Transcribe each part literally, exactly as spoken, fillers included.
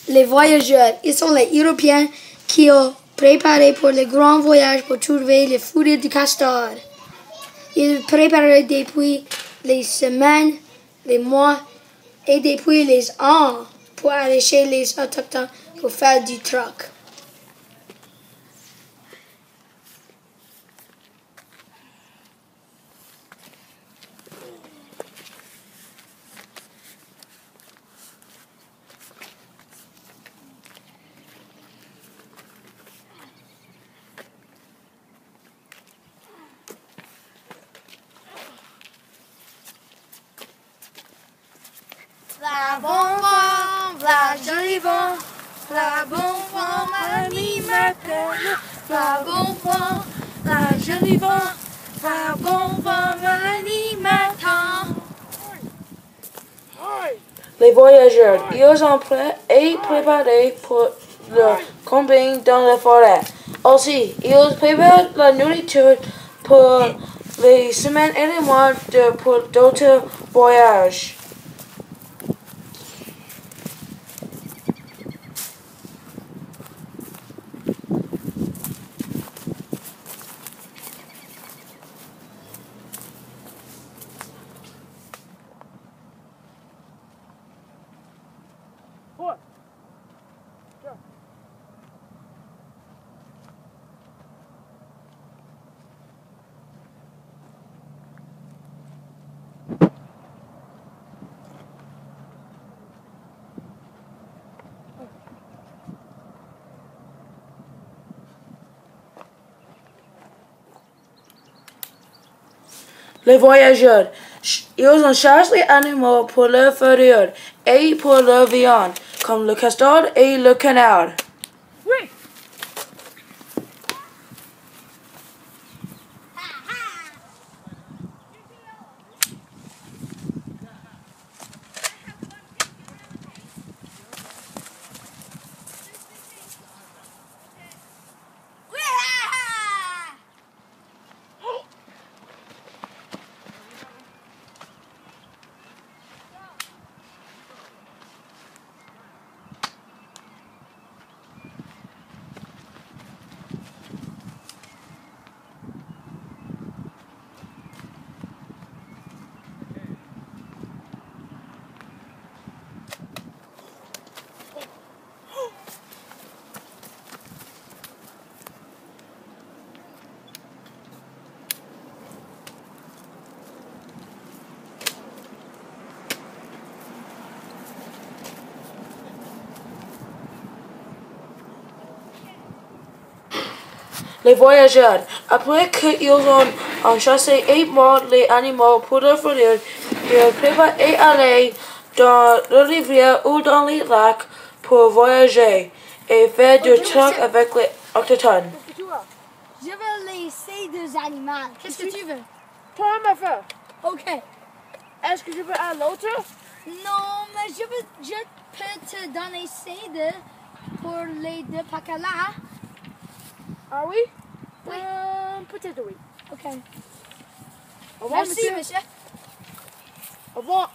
Les voyageurs, ils sont les Européens qui ont préparé pour le grand voyage pour trouver les fourrures du castor. Ils préparaient depuis les semaines, les mois et depuis les ans pour aller chez les autochtones pour faire du troc. V'là bon vent, v'là joli vent, v'là bon vent, l'animateur. V'là bon vent, v'là joli vent, v'là bon vent, l'animateur. Les voyageurs, ils sont prêts et préparés pour leur camping dans la forêt. Aussi, ils préparent la nourriture pour les semaines et les mois de, pour d'autres voyages. Les voyageurs, ils en chassent les animaux pour leur fourrure et pour leur viande, comme le castor et le canard. Oui. Les voyageurs, après qu'ils ont enchassé et mort les animaux pour leur fourrure, ils préparent et aller dans la rivière ou dans les lacs pour voyager et faire du troc avec les autochtones. Je veux laisser des animaux. Qu'est-ce que tu veux? Toi, ma femme. Ok. Est-ce que je veux à l'autre? Non, mais je, veux, je peux te donner cède pour les deux pacala. Ah oui? Oui. Euh, peut-être oui. Ok. Au revoir, Merci, monsieur. monsieur. Au revoir.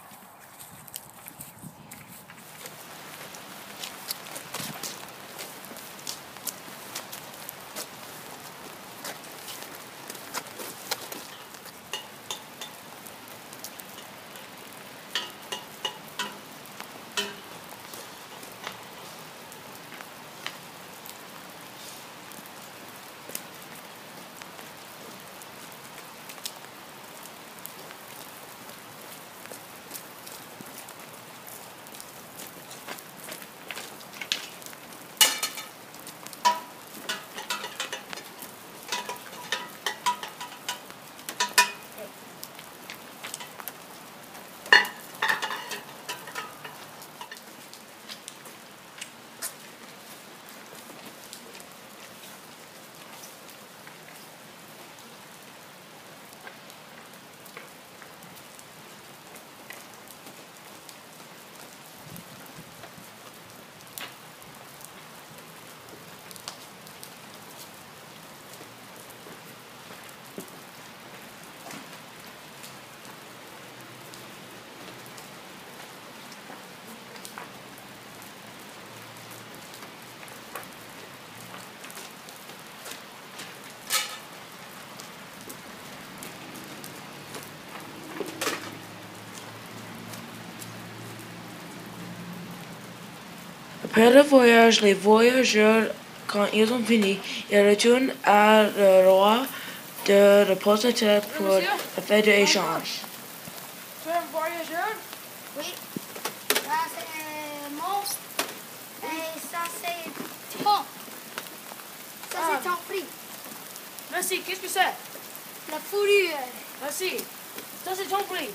Après le voyage, les voyageurs, quand ils ont fini, ils retournent à le roi de reposer tête pour la fête d'échange. Tu es un voyageur? Oui. Ça, c'est un monstre. Et ça, c'est ton. Ça, c'est ton prix. Merci, qu'est-ce que c'est? La fourrure. Merci. Ça, c'est ton prix.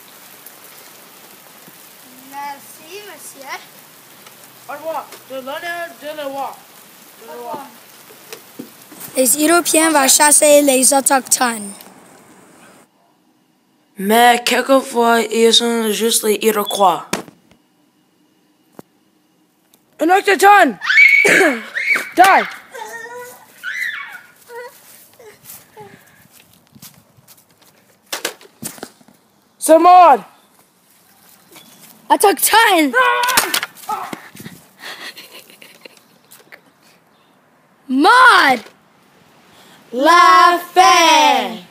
Merci, monsieur. Au revoir. De l'honneur de le roi. De le roi. Les Européens vont chasser les Autochtones. Mais quelquefois, ils sont juste les Iroquois. Un autochtone! Die! C'est mort! Autochtone! Maud! La fin!